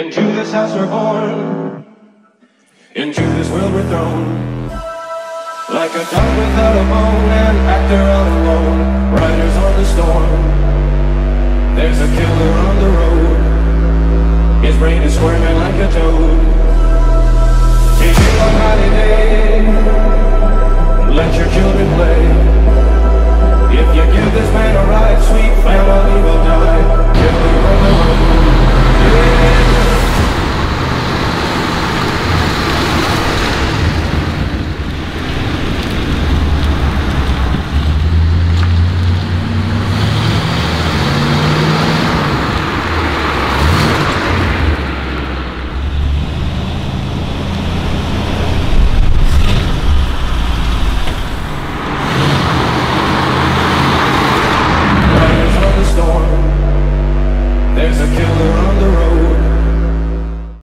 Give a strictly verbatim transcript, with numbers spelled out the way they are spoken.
Into this house we're born, into this world we're thrown. Like a dog without a bone, an actor all alone, riders on the storm. There's a killer on the road, his brain is squirming like a toad.